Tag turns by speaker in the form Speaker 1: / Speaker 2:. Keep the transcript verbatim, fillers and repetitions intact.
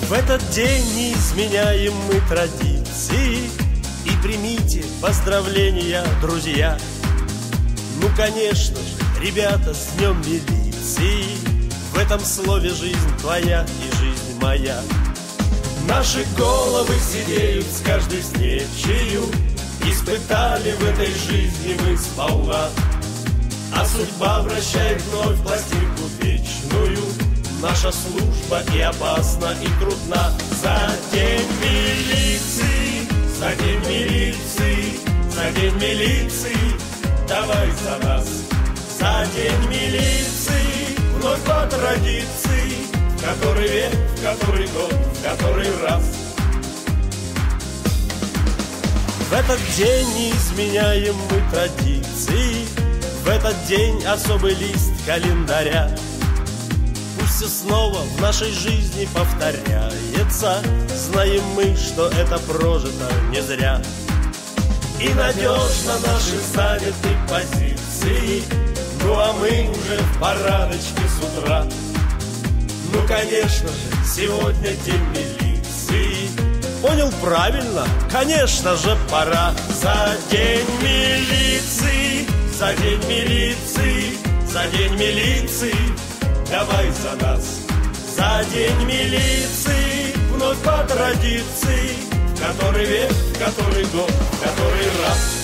Speaker 1: В этот день не изменяем мы традиции. И примите поздравления, друзья. Ну, конечно же, ребята, с днем милиции. В этом слове жизнь твоя и жизнь моя. Наши головы сидеют с каждой встречею. Испытали в этой жизни мы сполна. А судьба вращает вновь пластинку вечную. Наша служба и опасна, и трудна. За день милиции, за день милиции, за день милиции, давай за нас. За день милиции, вновь по традиции, в который век, в который год, в который раз. В этот день не изменяем мы традиции. В этот день особый лист календаря. Пусть снова в нашей жизни повторяется. Знаем мы, что это прожито не зря. И надежно наши заняты позиции. Ну а мы уже в парадочке с утра. Ну конечно же, сегодня день милиции. Понял правильно? Конечно же, пора. За день милиции, за день милиции, за день милиции, давай за нас. За день милиции, вновь по традиции, в который век, в который год, в который раз.